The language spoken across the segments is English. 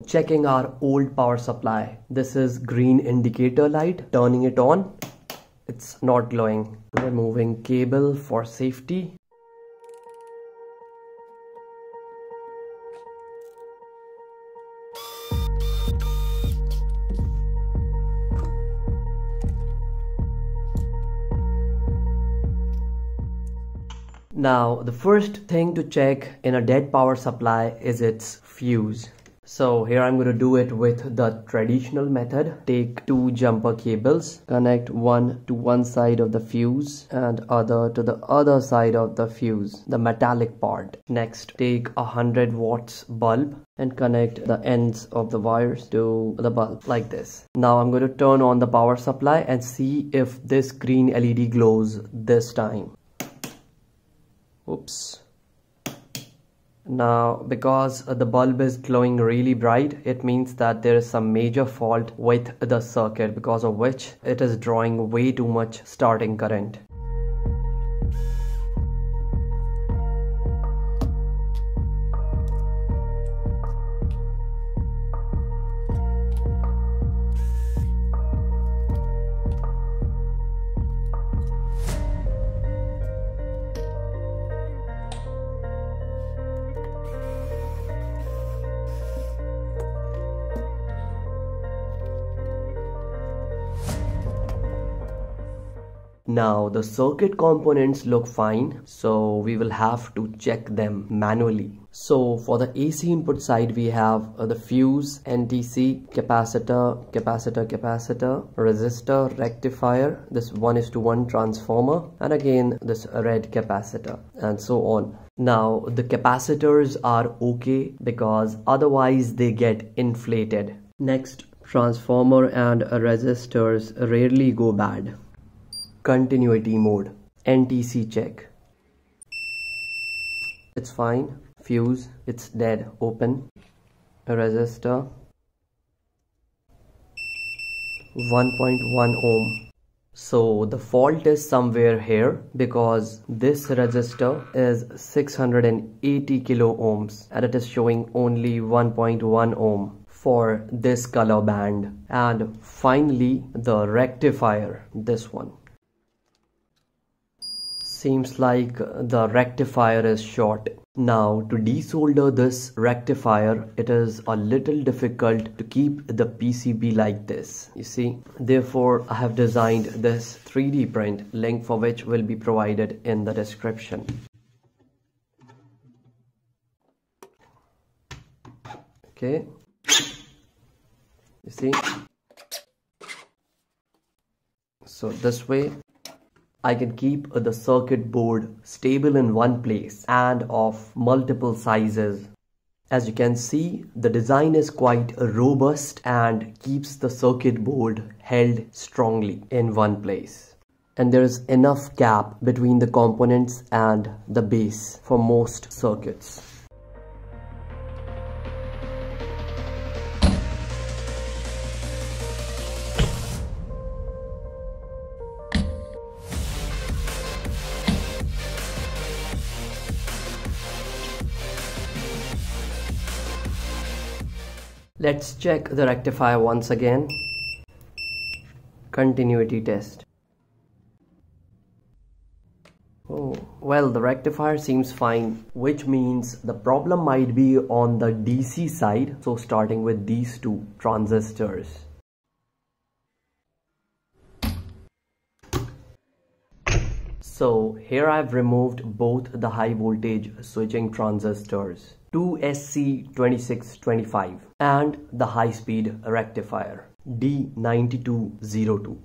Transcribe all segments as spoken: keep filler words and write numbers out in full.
checking our old power supply. This is green indicator light. Turning it on, it's not glowing. Removing cable for safety. Now, the first thing to check in a dead power supply is its fuse. So here I'm going to do it with the traditional method. Take two jumper cables, connect one to one side of the fuse and other to the other side of the fuse, the metallic part. Next, take a one hundred watts bulb and connect the ends of the wires to the bulb like this. Now I'm going to turn on the power supply and see if this green L E D glows this time. Oops. Now, because the bulb is glowing really bright, it means that there is some major fault with the circuit, because of which it is drawing way too much starting current. Now the circuit components look fine, so we will have to check them manually. So for the A C input side, we have uh, the fuse, N T C, capacitor, capacitor, capacitor, resistor, rectifier, this one is to one transformer, and again this red capacitor, and so on. Now the capacitors are okay because otherwise they get inflated. Next, transformer and resistors rarely go bad. Continuity mode, N T C check. It's fine. Fuse, it's dead, open. A resistor, one point one ohm. So the fault is somewhere here, because this resistor is six hundred eighty kilo ohms and it is showing only one point one ohm for this color band. And finally the rectifier, this one. Seems like the rectifier is short. Now to desolder this rectifier, it is a little difficult to keep the P C B like this, you see. Therefore I have designed this three D print, link for which will be provided in the description. Okay, you see. So this way I can keep the circuit board stable in one place and of multiple sizes. As you can see, the design is quite robust and keeps the circuit board held strongly in one place. And there is enough gap between the components and the base for most circuits. Let's check the rectifier once again. Continuity test. Oh, well, the rectifier seems fine, which means the problem might be on the D C side. So starting with these two transistors. So here I've removed both the high voltage switching transistors, two S C twenty-six twenty-five, and the high speed rectifier D ninety-two oh two.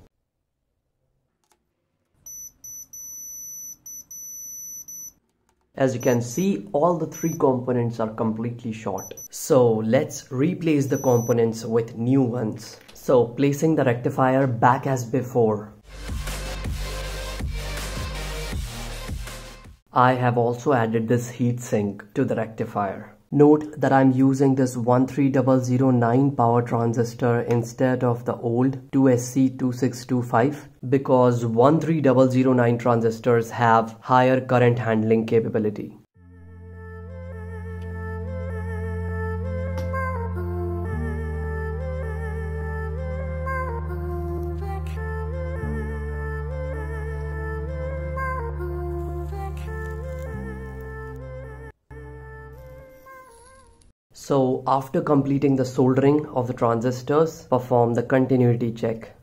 As you can see, all the three components are completely short. So let's replace the components with new ones. So placing the rectifier back as before. I have also added this heatsink to the rectifier. Note that I'm using this one three zero zero nine power transistor instead of the old two S C twenty-six twenty-five because one three zero zero nine transistors have higher current handling capability. So after completing the soldering of the transistors, perform the continuity check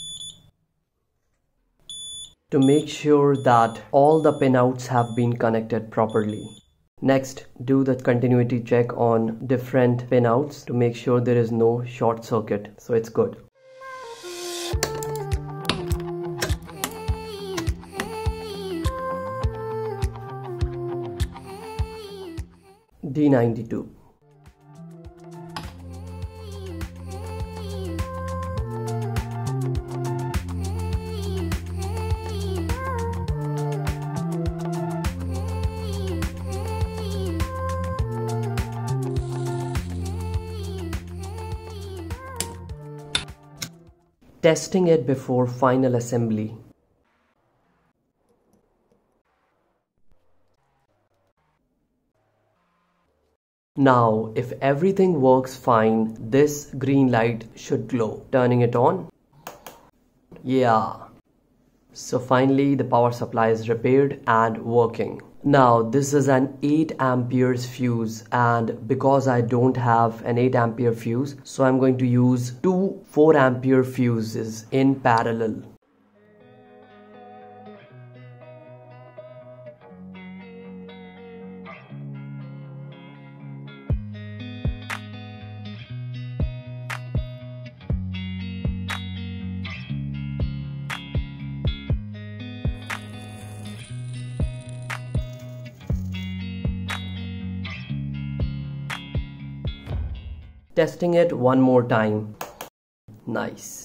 to make sure that all the pinouts have been connected properly. Next, do the continuity check on different pinouts to make sure there is no short circuit, so it's good. D ninety-two. Testing it before final assembly. Now, if everything works fine, this green light should glow. Turning it on. Yeah. So finally, the power supply is repaired and working. Now, this is an eight amperes fuse, and because I don't have an eight ampere fuse, so I'm going to use two four ampere fuses in parallel. Testing it one more time. Nice.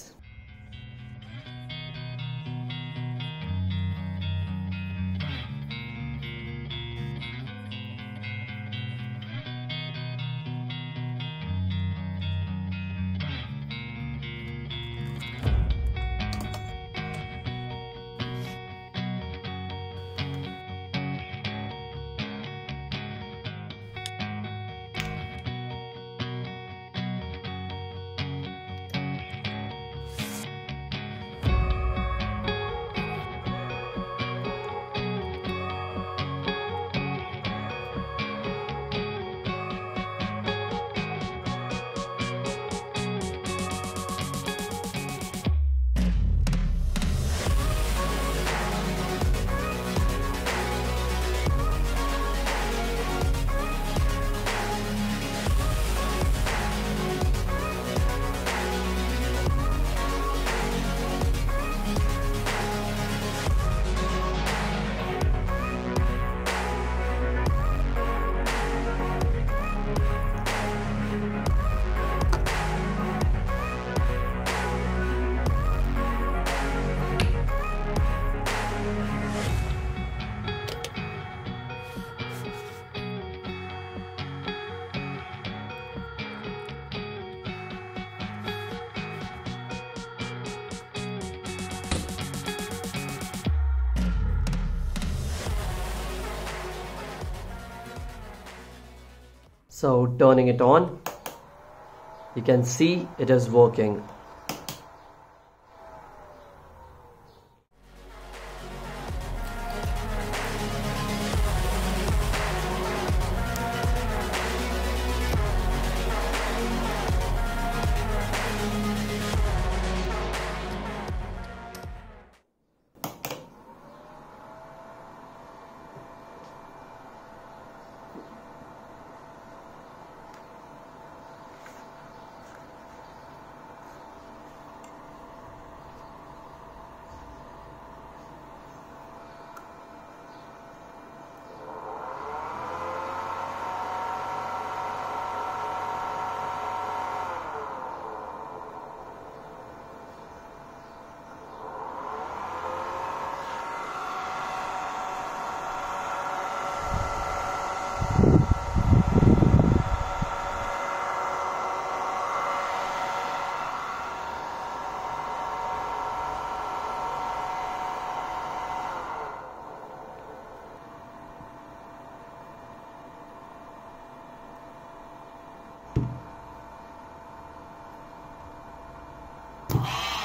So turning it on, you can see it is working. You